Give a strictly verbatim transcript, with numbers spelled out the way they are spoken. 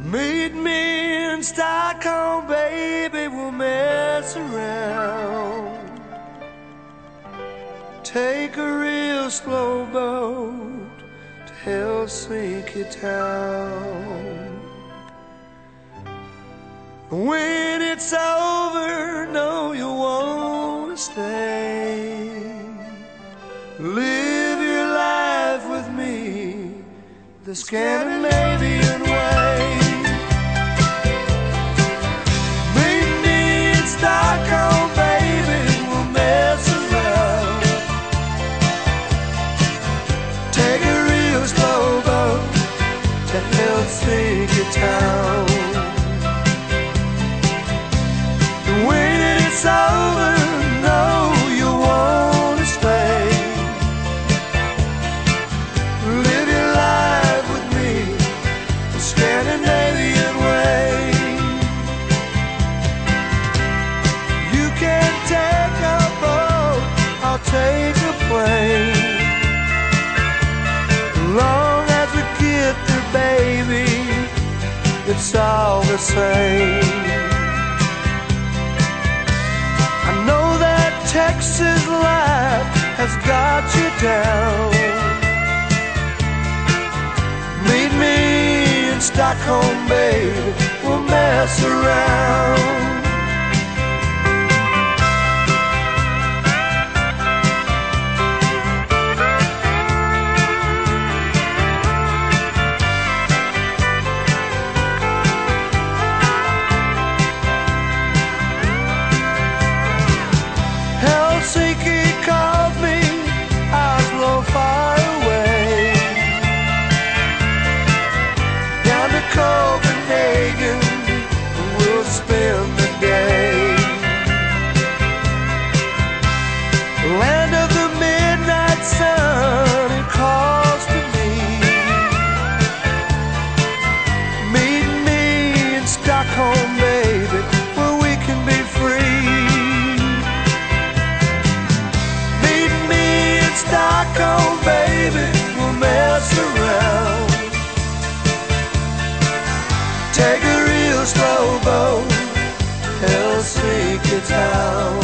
Meet me in Stockholm, baby, we'll mess around. Take a real slow boat to Helsinki town. When it's over, no, you won't stay. Live your life with me the Scandinavian way. Meet me in Stockholm, baby, we'll mess around. Take a real slow boat to Helsinki town. When it's over, no, you won't stay. Live your life with me the Scandinavian way. You can take a boat, I'll take a plane. As long as we get there, baby, it's all the same. Texas life has got you down. Meet me in Stockholm, baby, we'll mess around. Helsinki called me, Oslo far away. Down to Copenhagen, we'll spend the day. Land of the midnight sun, it calls to me. Meet me in Stockholm, baby, where we can be free. Stockholm, baby, we'll mess around. Take a real slow boat, Helsinki town.